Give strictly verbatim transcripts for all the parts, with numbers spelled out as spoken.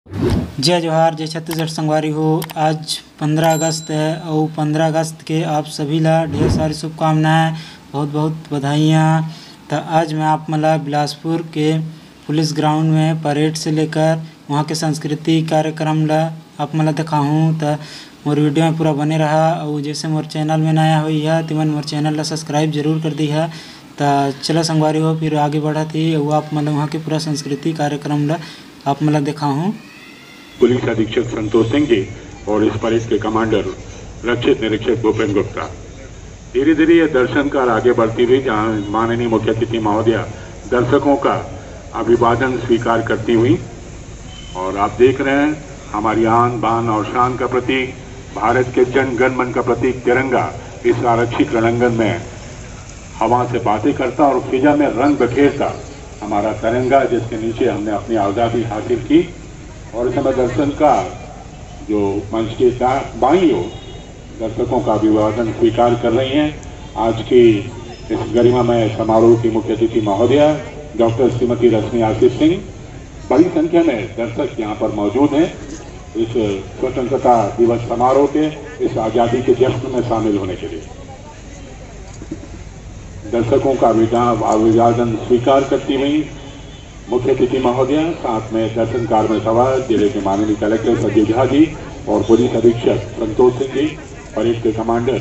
जय जोहार, जय छत्तीसगढ़ संगवारी हो। आज पंद्रह अगस्त है और पंद्रह अगस्त के आप सभी ला ढेर सारी शुभकामनाएं, बहुत बहुत बधाइयाँ। तो आज मैं आप मला बिलासपुर के पुलिस ग्राउंड में परेड से लेकर वहाँ के संस्कृति कार्यक्रम ला आप मला दिखाऊँ। तो मोर वीडियो में पूरा बने रहा और जैसे मोर चैनल में नया हुई है तो मन मोर चैनल ला सब्सक्राइब जरूर कर दी है। तो चलो संगवारी हो, फिर आगे बढ़ा थी और आप मतलब वहाँ के पूरा संस्कृति कार्यक्रम ला आप मला दिखाऊँ। पुलिस अधीक्षक संतोष सिंह जी और इस परेड के कमांडर रक्षित निरीक्षक भूपेंद्र गुप्ता। धीरे धीरे ये दर्शन कार आगे बढ़ती हुई, जहां माननीय मुख्य अतिथि महोदया दर्शकों का अभिवादन स्वीकार करती हुई, और आप देख रहे हैं हमारी आन बान और शान का प्रतीक, भारत के जन गण मन का प्रतीक तिरंगा इस आरक्षित रणांगण में हवा से बातें करता और फिजा में रंग बखेरता हमारा तिरंगा, जिसके नीचे हमने अपनी आज़ादी हासिल की। और इस समय दर्शन का जो मंच के बाईं ओर दर्शकों का अभिवादन स्वीकार कर रही हैं आज की इस गरिमामय समारोह की मुख्य अतिथि महोदया डॉक्टर श्रीमती रश्मि आशीष सिंह। बड़ी संख्या में दर्शक यहाँ पर मौजूद हैं इस स्वतंत्रता दिवस समारोह के, इस आज़ादी के जश्न में शामिल होने के लिए। दर्शकों का अभिवादन स्वीकार करती हुई मुख्य अतिथि महोदया, साथ में दर्शन कार में सवार जिले के माननीय कलेक्टर संजय झा जी और पुलिस अधीक्षक संतोष सिंह जी, परेड के कमांडर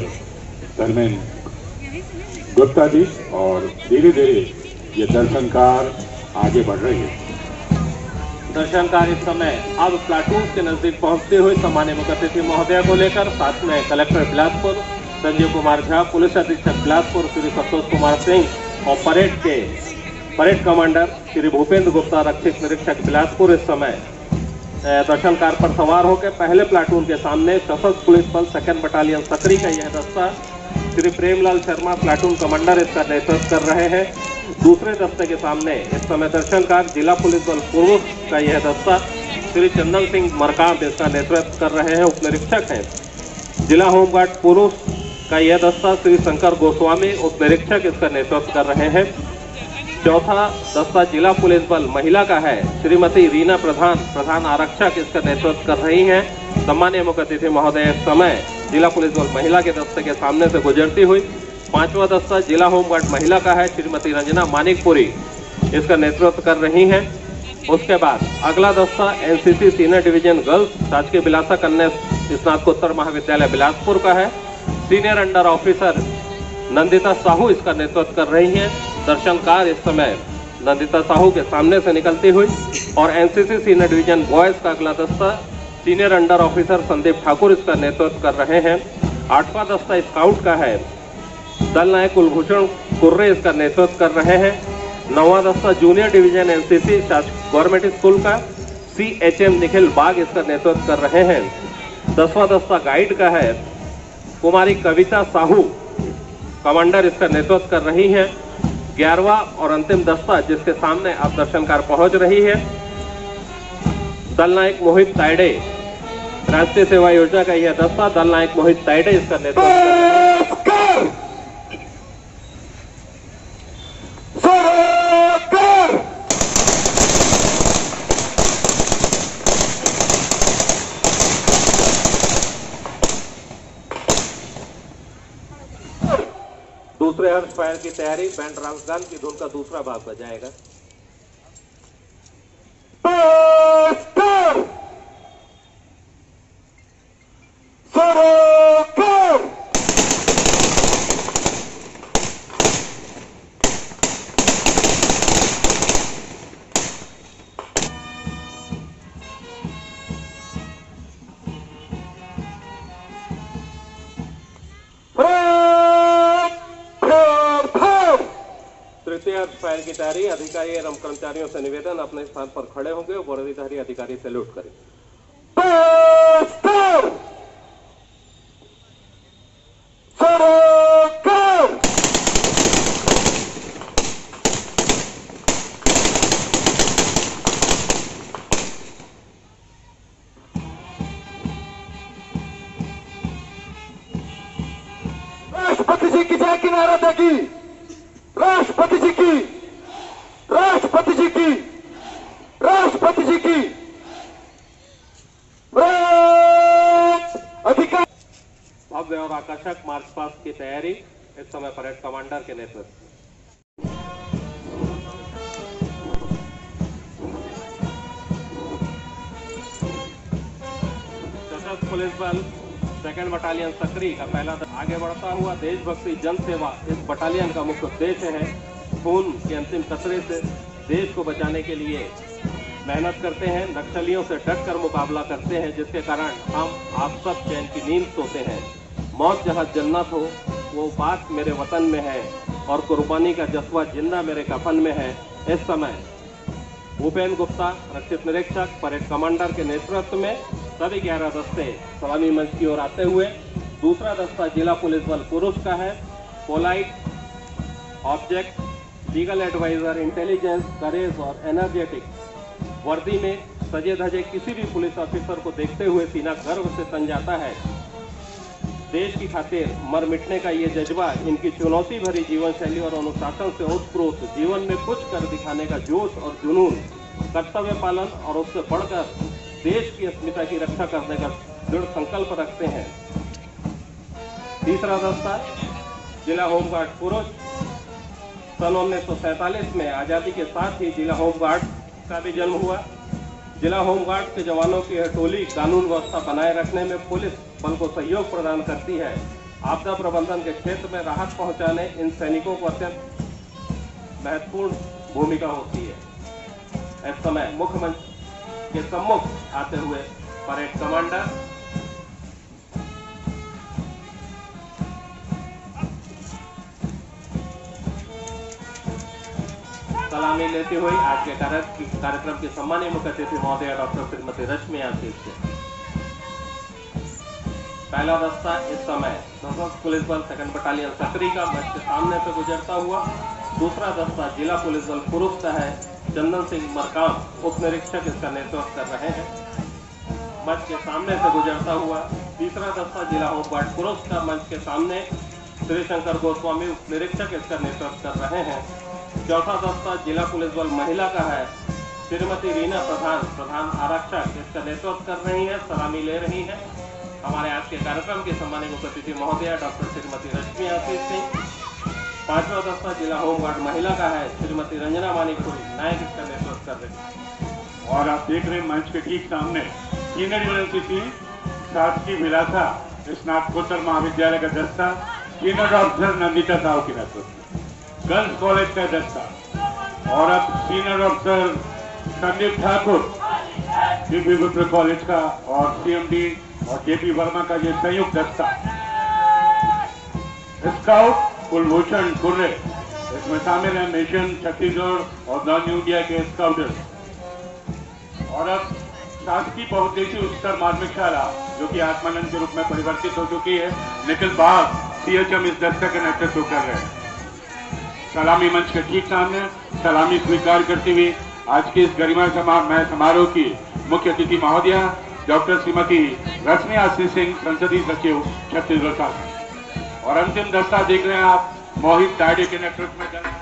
धर्मेंद्र गुप्ता जी, और धीरे धीरे ये दर्शन कार आगे बढ़ रही है। दर्शन कार इस समय अब प्लाटून के नजदीक पहुंचते हुए सम्माननीय मुख्य अतिथि महोदया को लेकर, साथ में कलेक्टर बिलासपुर संजय कुमार झा, पुलिस अधीक्षक बिलासपुर श्री संतोष कुमार सिंह और परेड के परेड कमांडर श्री भूपेंद्र गुप्ता, रक्षित निरीक्षक बिलासपुर इस समय दर्शन कार पर सवार होकर पहले प्लाटून के सामने सशस्त्र पुलिस बल सेकंड बटालियन सकरी का यह दस्ता श्री प्रेमलाल शर्मा प्लाटून कमांडर इसका नेतृत्व कर रहे हैं। दूसरे दस्ते के सामने इस समय दर्शन कार जिला पुलिस बल पूर्व का यह दस्ता श्री चंदन सिंह मरकाम इसका नेतृत्व कर रहे हैं, उप निरीक्षक हैं। जिला होमगार्ड पूर्व का यह दस्ता श्री शंकर गोस्वामी उप निरीक्षक इसका नेतृत्व कर रहे हैं। चौथा दस्ता जिला पुलिस बल महिला का है, श्रीमती रीना प्रधान प्रधान आरक्षक इसका नेतृत्व कर रही हैं। सम्माननीय मुख्य अतिथि महोदय इस समय जिला पुलिस बल महिला के दस्ते के सामने से गुजरती हुई। पांचवा दस्ता जिला होमगार्ड महिला का है, श्रीमती रंजना मानिकपुरी इसका नेतृत्व कर रही हैं। उसके बाद अगला दस्ता एनसीसी सीनियर डिवीजन गर्ल्स शासकीय बिलासा कन्या स्नातकोत्तर महाविद्यालय बिलासपुर का है, senior under officer Nandita Sahu इसका नेतृत्व कर रही हैं। दर्शन कार इस समय नंदिता साहू के सामने से निकलती हुई, और एनसीसी सीनियर डिवीजन बॉयज का अगला दस्ता senior under officer Sandeep Thakur इसका नेतृत्व कर रहे हैं। आठवां दस्ता स्काउट का है, दल नायक कुलभूषण कुर्रे इसका नेतृत्व कर रहे हैं। नौवां दस्ता junior division NCC government school का C H M Nikhil Bag इसका नेतृत्व कर रहे हैं। दसवां दस्ता गाइड का है, कुमारी कविता साहू कमांडर इसका नेतृत्व कर रही हैं। ग्यारहवां और अंतिम दस्ता जिसके सामने अब दर्शनकार पहुंच रही है, दल नायक मोहित तायडे राष्ट्रीय सेवा योजना का यह दस्ता दल नायक मोहित तायडे इसका नेतृत्व कर रहे हैं। दूसरे हर्ष फायर की तैयारी, बैंड रामगन की धुन का दूसरा भाग बजाएगा। फायर की तैयारी, अधिकारी एवं कर्मचारियों से निवेदन अपने स्थान पर खड़े होंगे और वर्दीधारी अधिकारी सैल्यूट करें। राष्ट्रपति जी की जय की नारा देगी, राष्ट्रपति जी की, राष्ट्रपति जी की, राष्ट्रपति जी की। भव्य और आकर्षक मार्च पास्ट की तैयारी इस समय परेड कमांडर के नेतृत्व में। सशस्त्र पुलिस बल सेकंड बटालियन सक्री का पहला दल आगे बढ़ता हुआ देशभक्ति जन सेवा इस बटालियन का मुख्य उद्देश्य है। खून के अंतिम कतरे से देश को बचाने के लिए मेहनत करते हैं, नक्सलियों से डटकर मुकाबला करते हैं, जिसके कारण हम आप सब चैन की नींद सोते हैं। मौत जहाँ जन्नत हो वो बात मेरे वतन में है और कुर्बानी का जज्बा जिंदा मेरे कफन में है। इस समय भूपेन गुप्ता रक्षित निरीक्षक परेड कमांडर के नेतृत्व में सभी ग्यारह दस्ते सलामी मंच की ओर आते हुए, दूसरा दस्ता जिला पुलिस बल पुरुष का है। Polite, object, legal adviser, intelligence, courage और एनर्जेटिक वर्दी में सजे धजे किसी भी पुलिस ऑफिसर को देखते हुए सीना गर्व से तन जाता है। देश की खातिर मर मिटने का ये जज्बा, इनकी चुनौती भरी जीवन शैली और अनुशासन से ओतप्रोत जीवन में कुछ कर दिखाने का जोश और जुनून, कर्तव्य पालन और उससे बढ़कर देश की अस्मिता की रक्षा करने का दृढ़ संकल्प रखते हैं। तीसरा दस्ता जिला होमगार्ड पुरुष। सन उन्नीस सौ सैंतालीस में आजादी के साथ ही जिला होमगार्ड का भी जन्म हुआ। जिला होमगार्ड के जवानों की यह टोली कानून व्यवस्था बनाए रखने में पुलिस बल को सहयोग प्रदान करती है। आपदा प्रबंधन के क्षेत्र में राहत पहुंचाने इन सैनिकों को अत्यंत महत्वपूर्ण भूमिका होती है। इस समय मुख्य मंच के सम्मुख आते हुए परेड कमांडर सलामी लेते हुए आज के कार्यक्रम की सम्मानीय मुख्य अतिथि महोदया डॉक्टर श्रीमती रश्मि आशीष से पहला दस्ता इस समय सशस्त्र पुलिस बल सेकंड बटालियन सक्री का मंच के सामने से गुजरता हुआ। दूसरा दस्ता जिला पुलिस बल पुरुष का है। चंदन सिंह मरकाम उप निरीक्षक इसका नेतृत्व कर रहे हैं। मंच के सामने से गुजरता हुआ तीसरा दस्ता जिला होमगार्ड पुरुष का मंच के सामने श्री शंकर गोस्वामी उप निरीक्षक इसका नेतृत्व कर रहे हैं। चौथा दस्ता जिला पुलिस बल महिला का है। श्रीमती रीना प्रधान प्रधान आरक्षक इसका नेतृत्व कर रही है, सलामी ले रही है। हमारे आज के कार्यक्रम के सम्मानित मुख्य अतिथि महोदया डॉक्टर श्रीमती रश्मि आशीष सिंह। पांचवा दस्ता जिला होमगार्ड महिला का है। श्रीमती रंजना मानिकपुरी नायक इसका नेतृत्व कर रही है। और आप देख रहे हैं मंच के ठीक सामने सीनियर यूनिवर्सिटी शासकीय विलासा स्नातकोत्तर महाविद्यालय का दस्ता सीनियर ऑफिसर नंदिता साहू के नेतृत्व, गर्ल्स कॉलेज का दस्ता और अब सीनियर ऑफिसर संदीप ठाकुर विभिन्न कॉलेज का और सीएमडी और जेपी वर्मा का ये संयुक्त दस्ता। स्काउट कुलभूषण कुर्रे इसमें शामिल है। मिशन छत्तीसगढ़ और द न्यू इंडिया के स्काउटर्स। और अब शासकीय बहुउद्देशीय उच्चतर माध्यमिक शाला जो कि आत्मानंद के रूप में परिवर्तित हो चुकी है, निखिल बाग सीएचएम इस दस्ता का नेतृत्व कर रहे हैं। सलामी मंच के ठीक सामने सलामी स्वीकार करते हुए आज के इस गरिमा समारोह समारोह की मुख्य अतिथि महोदया डॉक्टर श्रीमती रश्मि आशीष सिंह संसदीय सचिव छत्तीसगढ़ शासन। और अंतिम दस्ता देख रहे हैं आप मोहित ताडे के नेतृत्व में चल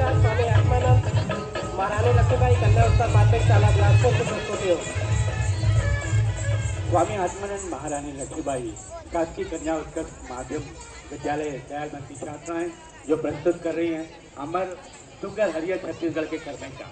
महाराज स्वामी आत्मानंद महारानी लक्ष्मीबाई कन्या उत्सव माध्यमिक शाला बिलासपुर की प्रस्तुति हो। स्वामी आत्मानंद महारानी लक्ष्मीबाई शासकीय कन्या उत्कर्ष माध्यमिक विद्यालय दयाल की छात्राएं जो प्रस्तुत कर रही हैं अमर सुगर हरियर छत्तीसगढ़ के करने का।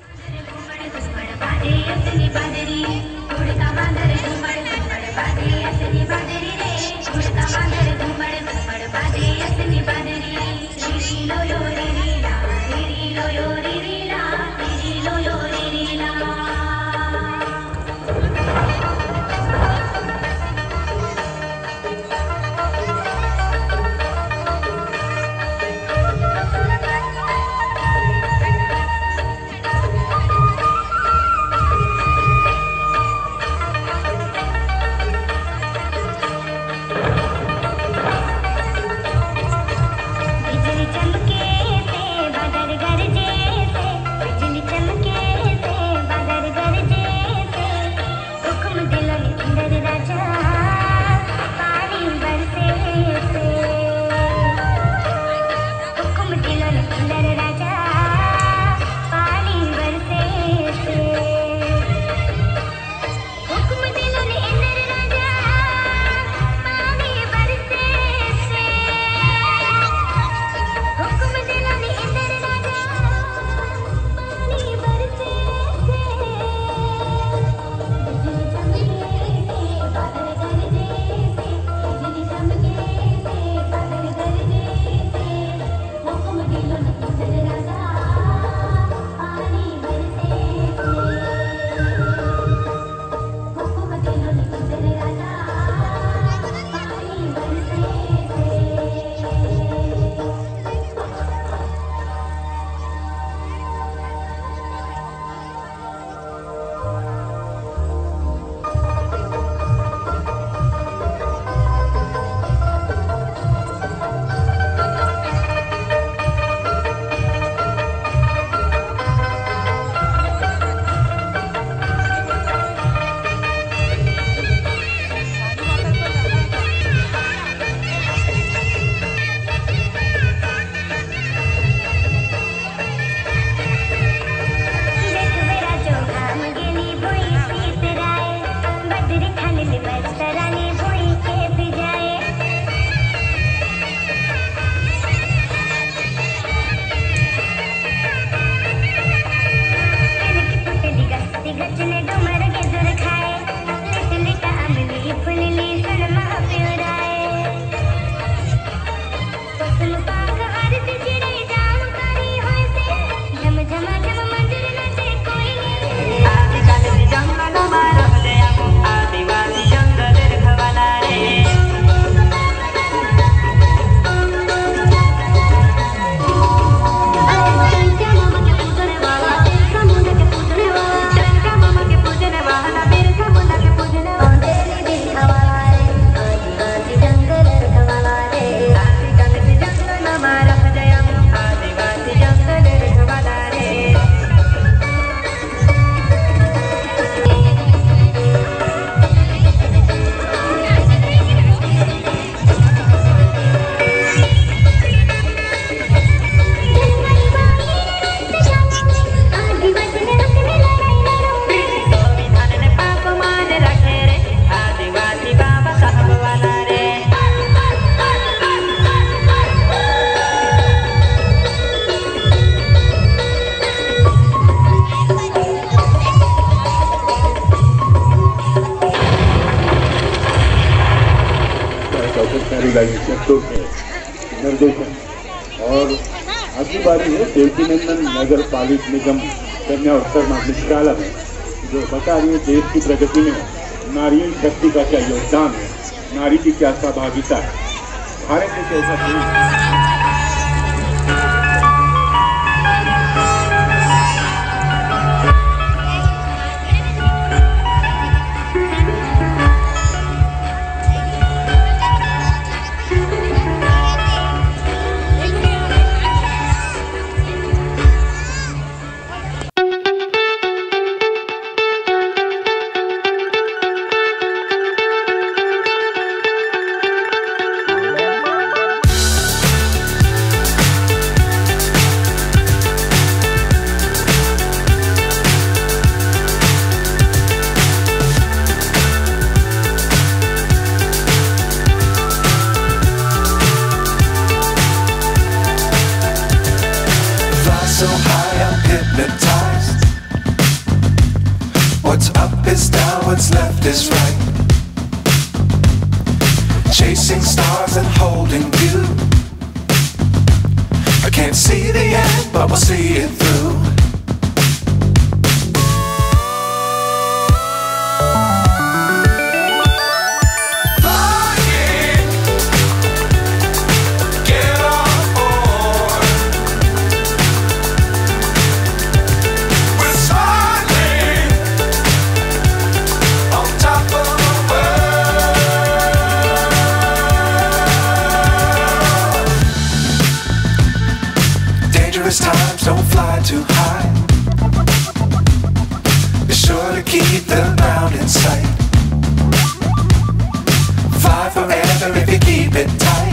निर्देशन और अगली बारी है देवकीनंदन नगर पालिक निगम कन्या उत्सव माध्यमिक शाला में जो बता रही है देश की प्रगति में नारी शक्ति का क्या योगदान है, नारी की क्या सहभागिता है। भारत एक ऐसा देश is right. Chasing stars and holding you. I can't see the end, but we'll see it through. Times don't fly too high. Be sure to keep the ground in sight. Fly forever if you keep it tight.